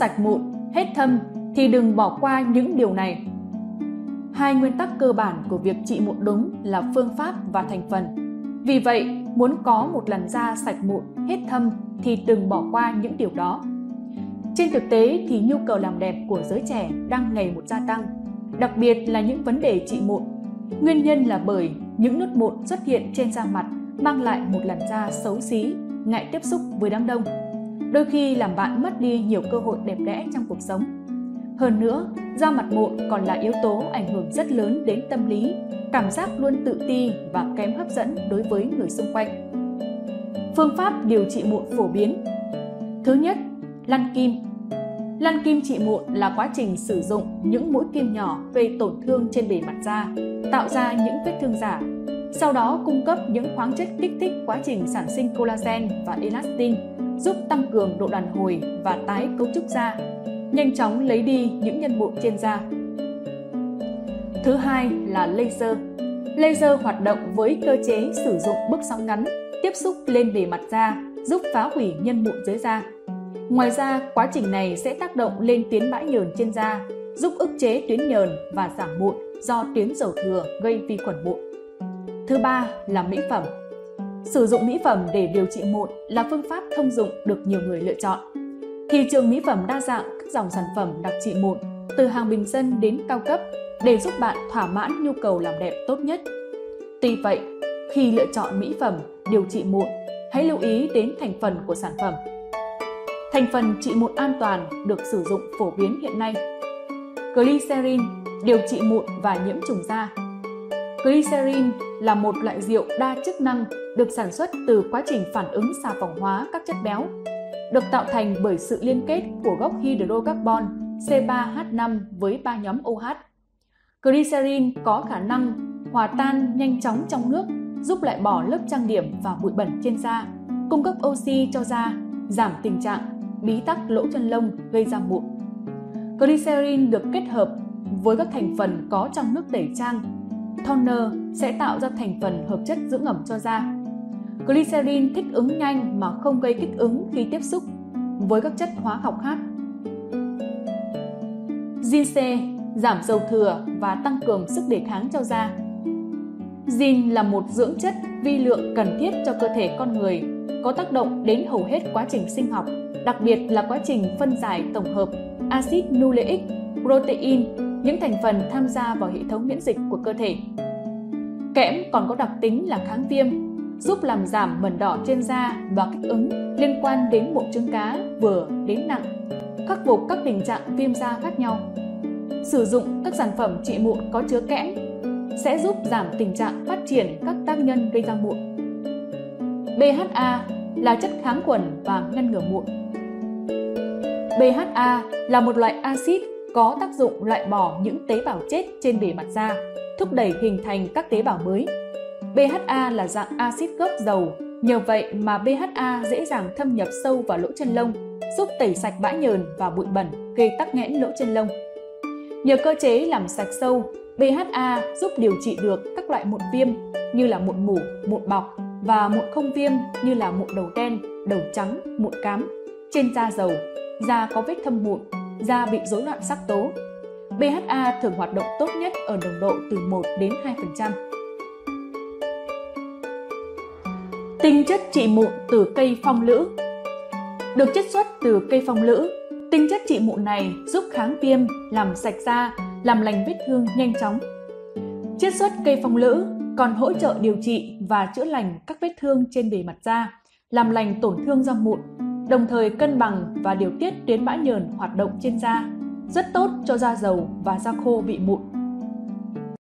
sạch mụn, hết thâm thì đừng bỏ qua những điều này. Hai nguyên tắc cơ bản của việc trị mụn đúng là phương pháp và thành phần. Vì vậy, muốn có một làn da sạch mụn, hết thâm thì đừng bỏ qua những điều đó. Trên thực tế thì nhu cầu làm đẹp của giới trẻ đang ngày một gia tăng, đặc biệt là những vấn đề trị mụn. Nguyên nhân là bởi những nốt mụn xuất hiện trên da mặt mang lại một làn da xấu xí, ngại tiếp xúc với đám đông, đôi khi làm bạn mất đi nhiều cơ hội đẹp đẽ trong cuộc sống. Hơn nữa, da mặt mụn còn là yếu tố ảnh hưởng rất lớn đến tâm lý, cảm giác luôn tự ti và kém hấp dẫn đối với người xung quanh. Phương pháp điều trị mụn phổ biến. Thứ nhất, lăn kim. Lăn kim trị mụn là quá trình sử dụng những mũi kim nhỏ gây tổn thương trên bề mặt da, tạo ra những vết thương giả. Sau đó cung cấp những khoáng chất kích thích quá trình sản sinh collagen và elastin, giúp tăng cường độ đàn hồi và tái cấu trúc da, nhanh chóng lấy đi những nhân mụn trên da. Thứ hai là laser. Laser hoạt động với cơ chế sử dụng bước sóng ngắn tiếp xúc lên bề mặt da, giúp phá hủy nhân mụn dưới da. Ngoài ra, quá trình này sẽ tác động lên tuyến bã nhờn trên da, giúp ức chế tuyến nhờn và giảm mụn do tuyến dầu thừa gây vi khuẩn mụn. Thứ ba là mỹ phẩm. Sử dụng mỹ phẩm để điều trị mụn là phương pháp thông dụng được nhiều người lựa chọn. Thị trường mỹ phẩm đa dạng các dòng sản phẩm đặc trị mụn, từ hàng bình dân đến cao cấp, để giúp bạn thỏa mãn nhu cầu làm đẹp tốt nhất. Tuy vậy, khi lựa chọn mỹ phẩm điều trị mụn, hãy lưu ý đến thành phần của sản phẩm. Thành phần trị mụn an toàn được sử dụng phổ biến hiện nay: glycerin điều trị mụn và nhiễm trùng da. Glycerin là một loại rượu đa chức năng được sản xuất từ quá trình phản ứng xà phòng hóa các chất béo, được tạo thành bởi sự liên kết của gốc hydrocarbon C3H5 với 3 nhóm OH. Glycerin có khả năng hòa tan nhanh chóng trong nước, giúp loại bỏ lớp trang điểm và bụi bẩn trên da, cung cấp oxy cho da, giảm tình trạng bí tắc lỗ chân lông gây ra mụn. Glycerin được kết hợp với các thành phần có trong nước tẩy trang, toner sẽ tạo ra thành phần hợp chất dưỡng ẩm cho da. Glycerin thích ứng nhanh mà không gây kích ứng khi tiếp xúc với các chất hóa học khác. Ginseng giảm dầu thừa và tăng cường sức đề kháng cho da. Gin là một dưỡng chất vi lượng cần thiết cho cơ thể con người, có tác động đến hầu hết quá trình sinh học, đặc biệt là quá trình phân giải tổng hợp axit nucleic, protein, những thành phần tham gia vào hệ thống miễn dịch của cơ thể. Kẽm còn có đặc tính là kháng viêm, giúp làm giảm mẩn đỏ trên da và kích ứng liên quan đến mụn trứng cá vừa đến nặng, khắc phục các tình trạng viêm da khác nhau. Sử dụng các sản phẩm trị mụn có chứa kẽm sẽ giúp giảm tình trạng phát triển các tác nhân gây ra mụn. BHA là chất kháng khuẩn và ngăn ngừa mụn. BHA là một loại axit có tác dụng loại bỏ những tế bào chết trên bề mặt da, thúc đẩy hình thành các tế bào mới. BHA là dạng axit gốc dầu, nhờ vậy mà BHA dễ dàng thâm nhập sâu vào lỗ chân lông, giúp tẩy sạch bã nhờn và bụi bẩn gây tắc nghẽn lỗ chân lông. Nhờ cơ chế làm sạch sâu, BHA giúp điều trị được các loại mụn viêm như là mụn mủ, mụn bọc và mụn không viêm như là mụn đầu đen, đầu trắng, mụn cám, trên da dầu, da có vết thâm mụn, da bị rối loạn sắc tố. BHA thường hoạt động tốt nhất ở nồng độ từ 1 đến 2%. Tinh chất trị mụn từ cây phong lữ. Được chiết xuất từ cây phong lữ, tinh chất trị mụn này giúp kháng viêm, làm sạch da, làm lành vết thương nhanh chóng. Chiết xuất cây phong lữ còn hỗ trợ điều trị và chữa lành các vết thương trên bề mặt da, làm lành tổn thương do mụn, đồng thời cân bằng và điều tiết tuyến bã nhờn hoạt động trên da, rất tốt cho da dầu và da khô bị mụn.